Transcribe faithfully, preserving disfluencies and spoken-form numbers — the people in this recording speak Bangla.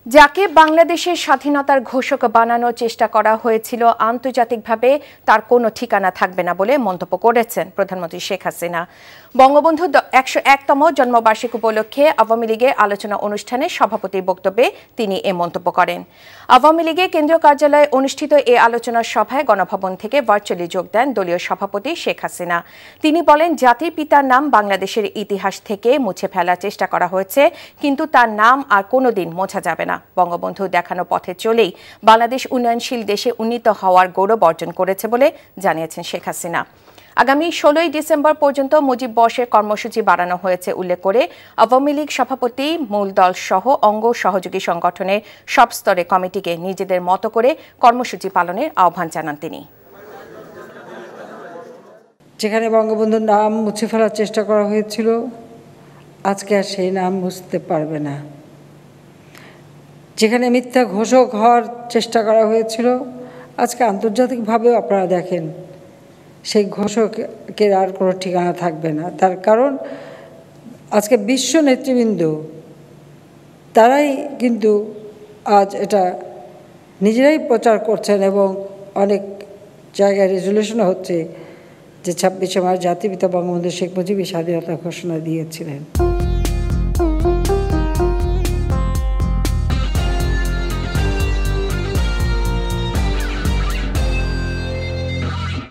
যাকে বাংলাদেশের স্বাধীনতার ঘোষক বানানোর চেষ্টা করা হয়েছিল আন্তর্জাতিকভাবে তার কোনো ঠিকানা থাকবে না বলে মন্তব্য করেছেন প্রধানমন্ত্রী শেখ হাসিনা। বঙ্গবন্ধুর একশো একতম জন্মবার্ষিকী উপলক্ষে আওয়ামী লীগের আলোচনা অনুষ্ঠানে সভাপতির বক্তব্যে তিনি এ মন্তব্য করেন। আওয়ামী লীগের কেন্দ্রীয় কার্যালয়ে অনুষ্ঠিত এ আলোচনা সভায় গণভবন থেকে ভার্চুয়ালি যোগ দেন দলীয় সভাপতি শেখ হাসিনা। তিনি বলেন, জাতির পিতার নাম বাংলাদেশের ইতিহাস থেকে মুছে ফেলার চেষ্টা করা হয়েছে, কিন্তু তার নাম আর কোনোদিন মোছা যাবে না। বঙ্গবন্ধু দেখানো পথে চলেই বাংলাদেশ উন্নয়নশীল দেশে উন্নীত হওয়ার গৌরব অর্জন করেছে বলে জানিয়েছেন শেখ হাসিনা। আগামী ষোলোই ডিসেম্বর পর্যন্ত মুজিব বর্ষের কর্মসূচি বাড়ানো হয়েছে উল্লেখ করে আওয়ামী লীগ সভাপতি মূল দল সহ অঙ্গ সহযোগী সংগঠনের সব স্তরে কমিটিকে নিজেদের মতো করে কর্মসূচি পালনের আহ্বান জানান তিনি। যেখানে বঙ্গবন্ধুর নাম মুছে ফেলার চেষ্টা করা হয়েছিল, আজকে আর সেই নাম মুছতে পারবে না। যেখানে মিথ্যা ঘোষক হওয়ার চেষ্টা করা হয়েছিল, আজকে আন্তর্জাতিকভাবেও আপনারা দেখেন সেই ঘোষকের আর কোনো ঠিকানা থাকবে না। তার কারণ আজকে বিশ্ব নেতৃবৃন্দ তারাই কিন্তু আজ এটা নিজেরাই প্রচার করছেন এবং অনেক জায়গায় রেজুলেশনও হচ্ছে যে ছাব্বিশে মার্চ জাতির পিতা বঙ্গবন্ধু শেখ মুজিব স্বাধীনতা ঘোষণা দিয়েছিলেন।